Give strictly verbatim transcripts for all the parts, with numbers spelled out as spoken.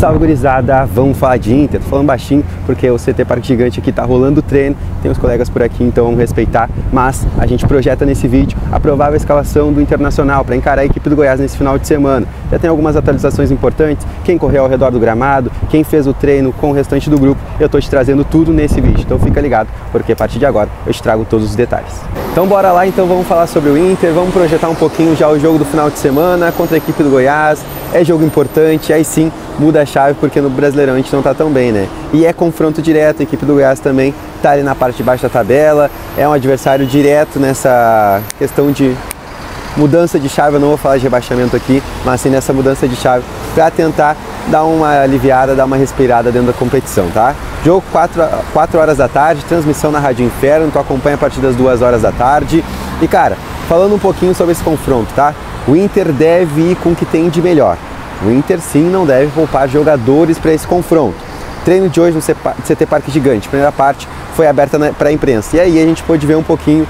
Salve, gurizada! Vamos falar de Inter. Tô falando baixinho porque o C T Parque Gigante aqui tá rolando o treino, tem os colegas por aqui, então vamos respeitar, mas a gente projeta nesse vídeo a provável escalação do Internacional para encarar a equipe do Goiás nesse final de semana. Já tem algumas atualizações importantes, quem correu ao redor do gramado, quem fez o treino com o restante do grupo, eu tô te trazendo tudo nesse vídeo, então fica ligado, porque a partir de agora eu te trago todos os detalhes. Então bora lá, então vamos falar sobre o Inter, vamos projetar um pouquinho já o jogo do final de semana contra a equipe do Goiás. É jogo importante, aí sim muda a chave porque no Brasileirão a gente não tá tão bem, né? E é confronto direto, a equipe do Goiás também tá ali na parte de baixo da tabela, é um adversário direto nessa questão de mudança de chave. Eu não vou falar de rebaixamento aqui, mas sim nessa mudança de chave para tentar dar uma aliviada, dar uma respirada dentro da competição, tá? Jogo quatro horas da tarde, transmissão na Rádio Inferno, tu acompanha a partir das duas horas da tarde. E cara, falando um pouquinho sobre esse confronto, tá? O Inter deve ir com o que tem de melhor. O Inter sim não deve poupar jogadores para esse confronto. Treino de hoje no C T Parque Gigante, primeira parte foi aberta para a imprensa. E aí a gente pôde ver um pouquinho,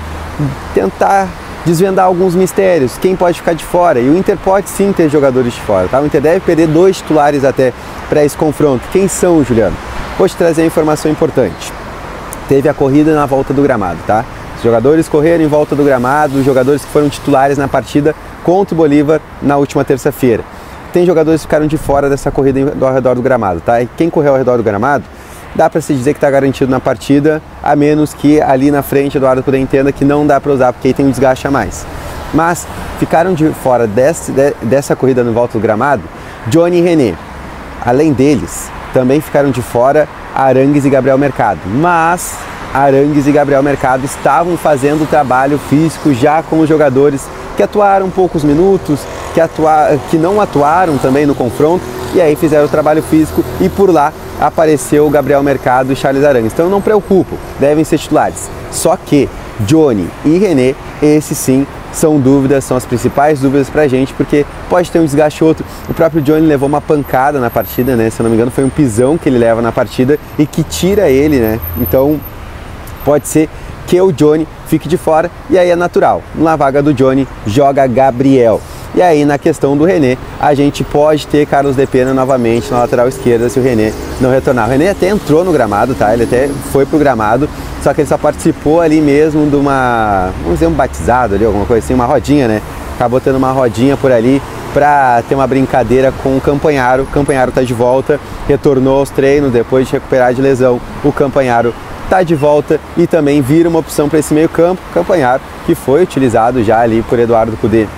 tentar desvendar alguns mistérios, quem pode ficar de fora. E o Inter pode sim ter jogadores de fora, tá? O Inter deve perder dois titulares até para esse confronto. Quem são, Juliano? Vou te trazer a informação importante. Teve a corrida na volta do gramado, tá? Os jogadores correram em volta do gramado, os jogadores que foram titulares na partida contra o Bolívar na última terça-feira. Tem jogadores que ficaram de fora dessa corrida ao redor do gramado, tá? E quem correu ao redor do gramado, dá para se dizer que está garantido na partida, a menos que ali na frente Eduardo Cudê entenda que não dá para usar, porque aí tem um desgaste a mais. Mas ficaram de fora desse, de, dessa corrida no volta do gramado, Johnny e René. Além deles, também ficaram de fora Arangues e Gabriel Mercado. Mas Arangues e Gabriel Mercado estavam fazendo o trabalho físico já com os jogadores que atuaram poucos minutos, que, atua... que não atuaram também no confronto, e aí fizeram o trabalho físico e por lá apareceu o Gabriel Mercado e Charles Arangues. Então não preocupo, devem ser titulares. Só que Johnny e René, esses sim, são dúvidas, são as principais dúvidas pra gente, porque pode ter um desgaste outro. O próprio Johnny levou uma pancada na partida, né? Se eu não me engano, foi um pisão que ele leva na partida e que tira ele, né? Então pode ser que o Johnny fique de fora, e aí é natural. Na vaga do Johnny joga Gabriel. E aí na questão do René, a gente pode ter Carlos de Pena novamente na lateral esquerda se o René não retornar. O René até entrou no gramado, tá? Ele até foi pro gramado, só que ele só participou ali mesmo de uma, vamos dizer, um batizado ali, alguma coisa assim, uma rodinha, né? Acabou tendo uma rodinha por ali para ter uma brincadeira com o Campanharo. O Campanharo tá de volta, retornou aos treinos depois de recuperar de lesão. O Campanharo tá de volta e também vira uma opção para esse meio campo, Campanharo, que foi utilizado já ali por Eduardo Cudê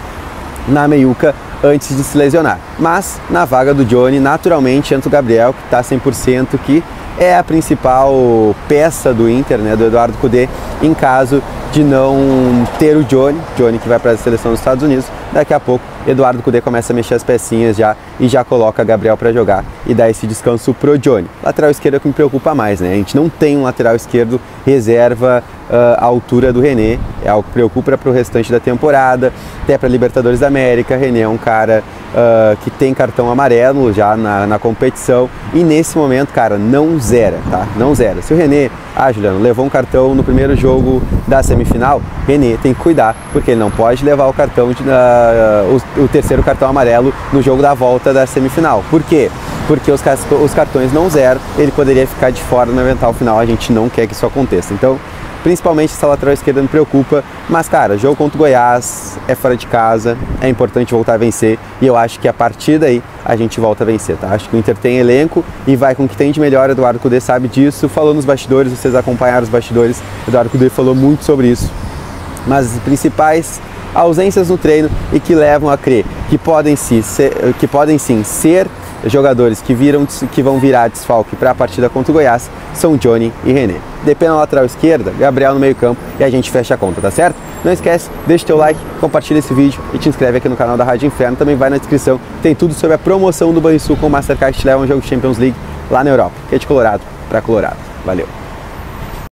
na meiuca antes de se lesionar. Mas na vaga do Johnny, naturalmente, entra o Gabriel, que está cem por cento, que é a principal peça do Inter, né, do Eduardo Cudê, em caso de não ter o Johnny, Johnny que vai para a seleção dos Estados Unidos. Daqui a pouco Eduardo Cudê começa a mexer as pecinhas já e já coloca Gabriel para jogar e dá esse descanso pro Johnny. Lateral esquerdo é o que me preocupa mais, né? A gente não tem um lateral esquerdo reserva uh, à altura do René, é algo que preocupa para o restante da temporada, até para Libertadores da América. René é um cara uh, que tem cartão amarelo já na, na competição e nesse momento, cara, não zera, tá? Não zera. Se o René, ah, Juliano, levou um cartão no primeiro jogo da semifinal, René tem que cuidar, porque ele não pode levar o cartão de, uh, o, o terceiro cartão amarelo no jogo da volta da semifinal. Por quê? Porque os, os cartões não zeram, ele poderia ficar de fora no eventual final, a gente não quer que isso aconteça. Então, principalmente essa lateral esquerda me preocupa, mas cara, jogo contra o Goiás, é fora de casa, é importante voltar a vencer e eu acho que a partir daí a gente volta a vencer, tá? Acho que o Inter tem elenco e vai com o que tem de melhor. Eduardo Cudê sabe disso, falou nos bastidores, vocês acompanharam os bastidores, Eduardo Cudê falou muito sobre isso, mas as principais ausências no treino e que levam a crer que podem, sim ser, que podem sim ser jogadores que, viram, que vão virar desfalque para a partida contra o Goiás são Johnny e René. Depende na lateral esquerda, Gabriel no meio campo e a gente fecha a conta, tá certo? Não esquece, deixa teu like, compartilha esse vídeo e te inscreve aqui no canal da Rádio Inferno. Também vai na descrição, tem tudo sobre a promoção do Banrisul com o Mastercard que te leva a um jogo de Champions League lá na Europa, que é de Colorado para Colorado. Valeu!